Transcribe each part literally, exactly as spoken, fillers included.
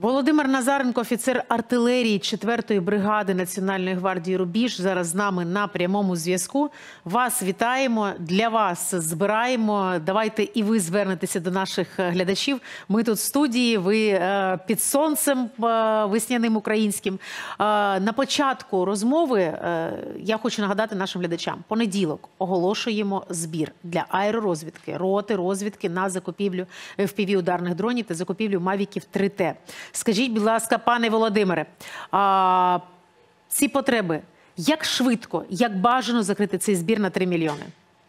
Володимир Назаренко, офіцер артилерії четвертої бригади Національної гвардії «Рубіж», зараз з нами на прямому зв'язку. Вас вітаємо, для вас збираємо. Давайте і ви звернетеся до наших глядачів. Ми тут в студії, ви під сонцем весняним українським. На початку розмови я хочу нагадати нашим глядачам. Понеділок оголошуємо збір для аеророзвідки, роти розвідки на закупівлю еф пі ві-ударних дронів та закупівлю мавіків три те. Скажіть, будь ласка, пане Володимире, а, ці потреби, як швидко, як бажано закрити цей збір на три мільйони?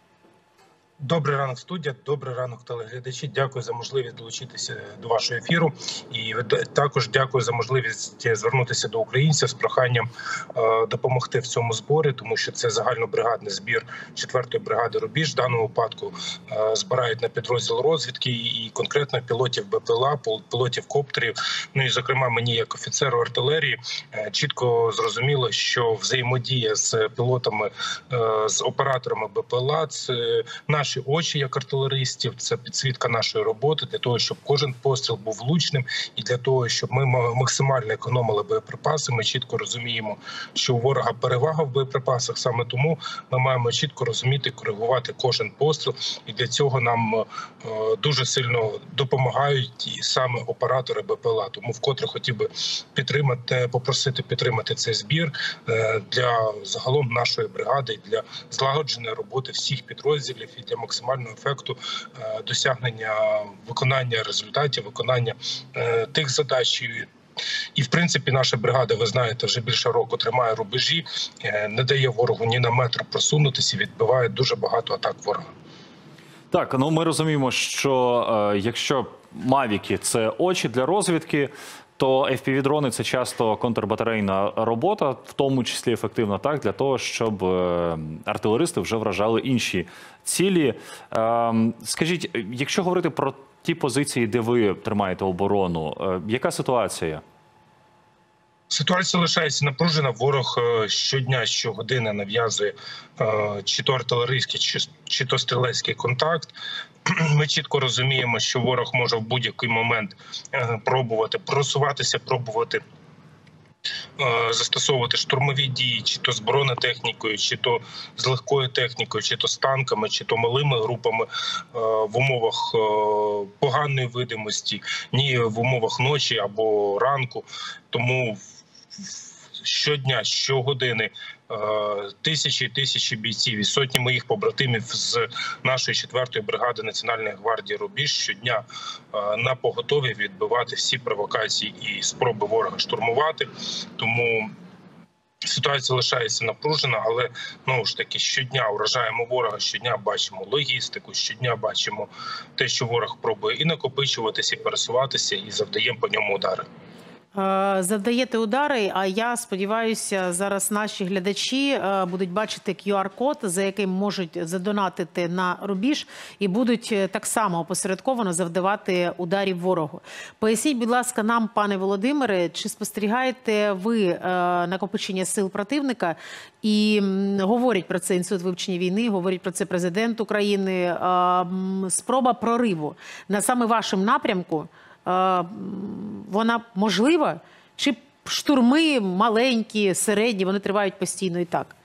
Добрий ранок, студія, добрий ранок, телеглядачі. Дякую за можливість долучитися до вашого ефіру. І також дякую за можливість звернутися до українців з проханням е, допомогти в цьому зборі, тому що це загальнобригадний збір четвертої бригади «Рубіж». В даному випадку е, збирають на підрозділ розвідки і конкретно пілотів бе пе ел а, пілотів коптерів. Ну і, зокрема, мені як офіцеру артилерії е, чітко зрозуміло, що взаємодія з пілотами, е, з операторами бе пе ел а – це наші очі як артилеристів, це підсвітка нашої роботи для того, щоб кожен постріл був влучним і для того, щоб ми максимально економили боєприпаси. Ми чітко розуміємо, що у ворога перевага в боєприпасах, саме тому ми маємо чітко розуміти, коригувати кожен постріл, і для цього нам дуже сильно допомагають і саме оператори бе пе ел а. Тому вкотре хотів би підтримати, попросити підтримати цей збір для загалом нашої бригади, для злагодженої роботи всіх підрозділів і для максимального ефекту досягнення виконання результатів, виконання тих задач. І, в принципі, наша бригада, ви знаєте, вже більше року тримає рубежі, не дає ворогу ні на метр просунутися, відбиває дуже багато атак ворога. Так, ну ми розуміємо, що е, якщо мавіки – це очі для розвідки, то еф пі ві-дрони – це часто контрбатарейна робота, в тому числі ефективна, так, для того, щоб е, артилеристи вже вражали інші цілі. Е, скажіть, якщо говорити про ті позиції, де ви тримаєте оборону, е, яка ситуація? Ситуація лишається напружена. Ворог щодня, щогодини нав'язує чи то артилерійський, чи, чи то стрілецький контакт. Ми чітко розуміємо, що ворог може в будь-який момент пробувати просуватися, пробувати застосовувати штурмові дії, чи то з бронетехнікою, чи то з легкою технікою, чи то з танками, чи то малими групами в умовах поганої видимості, ні в умовах ночі або ранку. Тому щодня, щогодини тисячі і тисячі бійців і сотні моїх побратимів з нашої четвертої бригади Національної гвардії «Рубіж» щодня на поготові відбивати всі провокації і спроби ворога штурмувати. Тому ситуація лишається напружена, але, знову ж таки, щодня вражаємо ворога, щодня бачимо логістику, щодня бачимо те, що ворог пробує і накопичуватися, і пересуватися, і завдаємо по ньому удари. Завдаєте удари, а я сподіваюся, зараз наші глядачі будуть бачити кю ар-код, за яким можуть задонатити на рубіж і будуть так само опосередковано завдавати ударів ворогу. Поясніть, будь ласка, нам, пане Володимире, чи спостерігаєте ви накопичення сил противника? І говорять про це Інститут вивчення війни, говорить про це президент України. Спроба прориву на саме вашому напрямку, вона можлива? Чи штурми маленькі, середні, вони тривають постійно і так?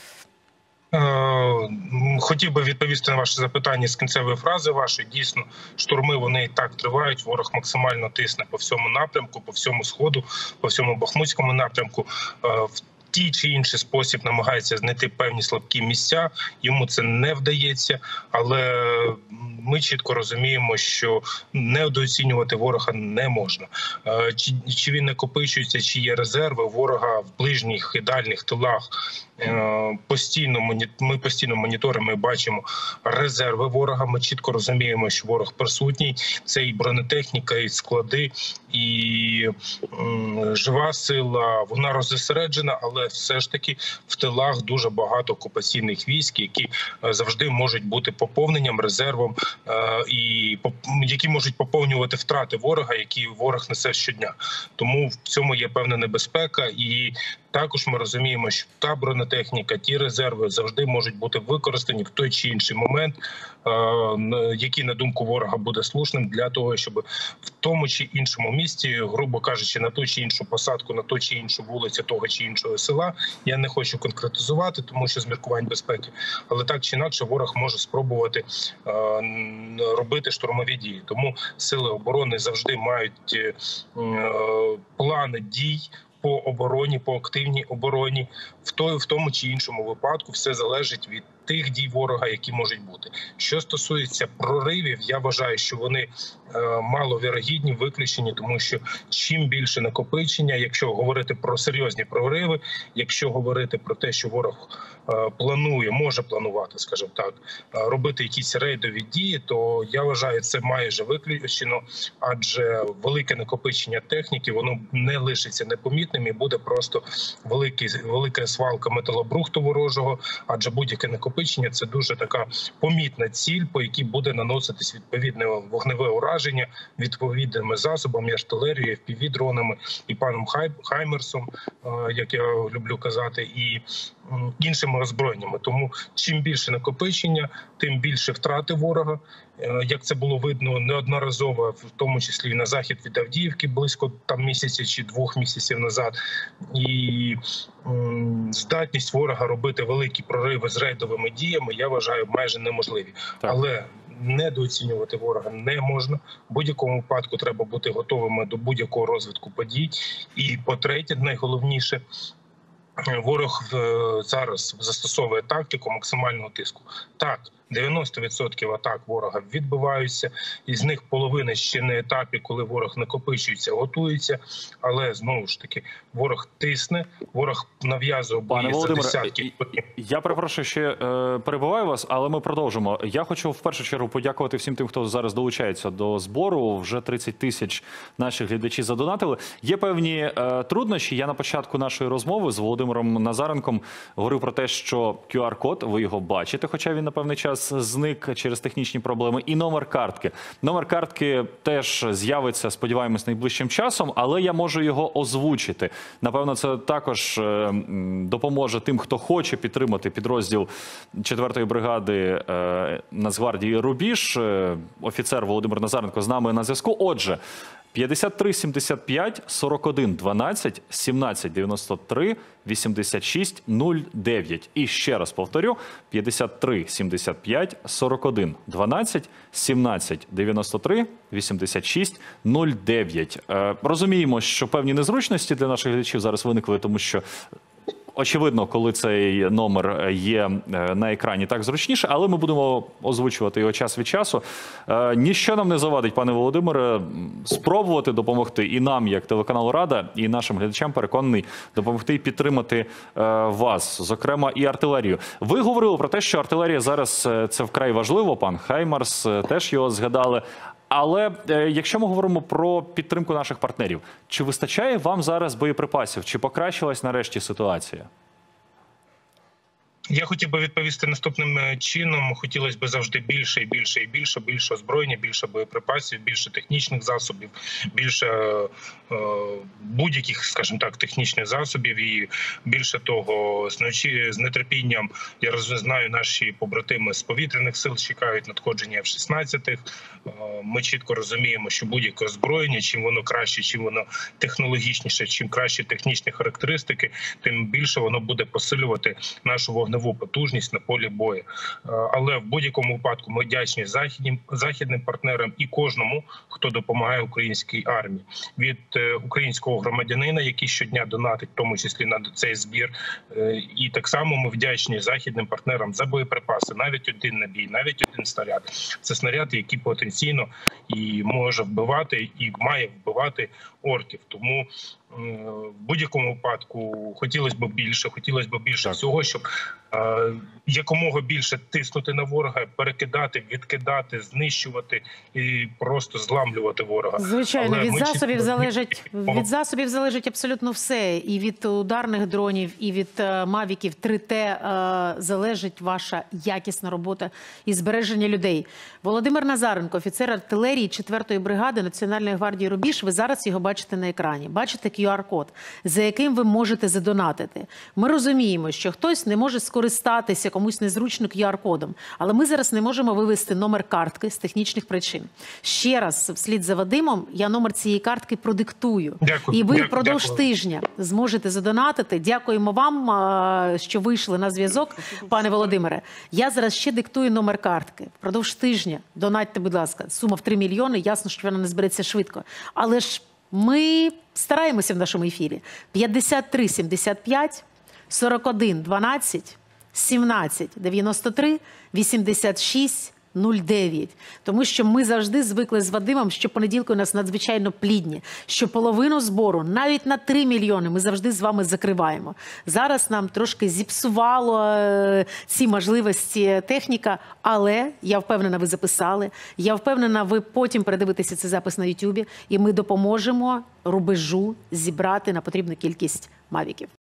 Хотів би відповісти на ваше запитання з кінцевої фрази вашої. Дійсно, штурми вони і так тривають. Ворог максимально тисне по всьому напрямку, по всьому Сходу, по всьому Бахмутському напрямку. В тій чи інший спосіб намагається знайти певні слабкі місця. Йому це не вдається, але ми чітко розуміємо, що недооцінювати ворога не можна. Чи, чи він накопичується, чи є резерви ворога в ближніх і дальніх тилах. Постійно ми постійно моніторимо і бачимо резерви ворога. Ми чітко розуміємо, що ворог присутній. Це і бронетехніка, і склади, і жива сила. Вона розосереджена, але все ж таки в тилах дуже багато окупаційних військ, які завжди можуть бути поповненням, резервом, і які можуть поповнювати втрати ворога, які ворог несе щодня. Тому в цьому є певна небезпека. І Також ми розуміємо, що та бронетехніка, ті резерви завжди можуть бути використані в той чи інший момент, який, на думку ворога, буде слушним для того, щоб в тому чи іншому місті, грубо кажучи, на ту чи іншу посадку, на ту чи іншу вулицю того чи іншого села, я не хочу конкретизувати, тому що з міркувань безпеки, але так чи інакше ворог може спробувати робити штурмові дії. Тому сили оборони завжди мають плани дій по обороні, по активній обороні. В той, в тому чи іншому випадку все залежить від тих дій ворога, які можуть бути. Що стосується проривів, я вважаю, що вони е, маловірогідні, виключені, тому що чим більше накопичення, якщо говорити про серйозні прориви, якщо говорити про те, що ворог е, планує, може планувати, скажімо так, е, робити якісь рейдові дії, то я вважаю, це майже виключено, адже велике накопичення техніки, воно не лишиться непомітним і буде просто великий, велика свалка металобрухту ворожого, адже будь-яке накопичення – це дуже така помітна ціль, по якій буде наноситись відповідне вогневе ураження відповідними засобами, артилерією, еф пі ві-дронами і паном Хаймерсом, як я люблю казати, і іншими озброєннями. Тому чим більше накопичення, тим більше втрати ворога. Як це було видно неодноразово, в тому числі і на захід від Авдіївки, близько там місяця чи двох місяців назад. І м, здатність ворога робити великі прориви з рейдовими діями, я вважаю, майже неможливі. Так. Але недооцінювати ворога не можна. В будь-якому випадку треба бути готовими до будь-якого розвитку подій. І, по-третє, найголовніше, ворог зараз застосовує тактику максимального тиску. Так, дев'яносто відсотків атак ворога відбиваються, із них половина ще на етапі, коли ворог накопичується, готується, але знову ж таки ворог тисне, ворог нав'язує бої за десятки. Я перепрошую, ще е, перебиваю вас, але ми продовжимо. Я хочу в першу чергу подякувати всім тим, хто зараз долучається до збору. Вже тридцять тисяч наших глядачів задонатили. Є певні е, труднощі. Я на початку нашої розмови з Володимиром Назаренком говорив про те, що кю ар-код, ви його бачите, хоча він на певний час зник через технічні проблеми, і номер картки. Номер картки теж з'явиться, сподіваємось, найближчим часом, але я можу його озвучити. Напевно, це також допоможе тим, хто хоче підтримати підрозділ четвертої бригади Нацгвардії «Рубіж». Офіцер Володимир Назаренко з нами на зв'язку. Отже, п'ятдесят три сімдесят п'ять сорок один дванадцять сімнадцять дев'яносто три вісімдесят шість нуль дев'ять. І ще раз повторю, п'ятдесят три сімдесят п'ять сорок один дванадцять сімнадцять дев'яносто три вісімдесят шість нуль дев'ять. Е, розуміємо, що певні незручності для наших глядачів зараз виникли, тому що очевидно, коли цей номер є на екрані, так зручніше, але ми будемо озвучувати його час від часу. Ніщо нам не завадить, пане Володимире, спробувати допомогти і нам, як телеканалу «Рада», і нашим глядачам, переконаний, допомогти і підтримати вас, зокрема і артилерію. Ви говорили про те, що артилерія зараз – це вкрай важливо, пан Хаймерс теж його згадали. Але якщо ми говоримо про підтримку наших партнерів, чи вистачає вам зараз боєприпасів? Чи покращилась нарешті ситуація? Я хотів би відповісти наступним чином. Хотілося б завжди більше і більше і більше, більше озброєння, більше боєприпасів, більше технічних засобів, більше е, будь-яких, скажімо так, технічних засобів. І більше того, з ночі з нетерпінням, я знаю, наші побратими з повітряних сил чекають надходження еф шістнадцять. Е, ми чітко розуміємо, що будь-яке озброєння, чим воно краще, чим воно технологічніше, чим кращі технічні характеристики, тим більше воно буде посилювати нашу вогневу нову потужність на полі бою. Але в будь-якому випадку ми вдячні західним, західним партнерам і кожному, хто допомагає українській армії. Від українського громадянина, який щодня донатить, в тому числі на цей збір. І так само ми вдячні західним партнерам за боєприпаси. Навіть один набій, навіть один снаряд. Це снаряди, які потенційно і може вбивати, і має вбивати орків. Тому в будь-якому випадку хотілося б більше, хотілося б більше так. всього, щоб е, якомога більше тиснути на ворога, перекидати, відкидати, знищувати і просто зламлювати ворога. Звичайно, від засобів, залежить, від засобів залежить абсолютно все. І від ударних дронів, і від е, мавіків три те е, залежить ваша якісна робота і збереження людей. Володимир Назаренко, офіцер артилерії четвертої бригади Національної гвардії «Рубіж». Ви зараз його бачите на екрані. Бачите кю ю ар-код, за яким ви можете задонатити. Ми розуміємо, що хтось не може скористатися, комусь незручно ку ар-кодом, але ми зараз не можемо вивести номер картки з технічних причин. Ще раз, вслід за Вадимом, я номер цієї картки продиктую. Дякую. І ви Дякую. впродовж Дякую. тижня зможете задонатити. Дякуємо вам, а, що вийшли на зв'язок, пане Володимире. Я зараз ще диктую номер картки. Впродовж тижня донатьте, будь ласка. Сума в три мільйони. Ясно, що вона не збереться швидко. Але ж ми стараємося в нашому ефірі. п'ятдесят три сімдесят п'ять, сорок один дванадцять, сімнадцять дев'яносто три, вісімдесят шість нуль дев'ять. Тому що ми завжди звикли з Вадимом, що понеділки у нас надзвичайно плідні, що половину збору, навіть на три мільйони, ми завжди з вами закриваємо. Зараз нам трошки зіпсувало е, ці можливості техніка, але я впевнена, ви записали. Я впевнена, ви потім передивитеся цей запис на Ютубі, і ми допоможемо рубежу зібрати на потрібну кількість мавіків.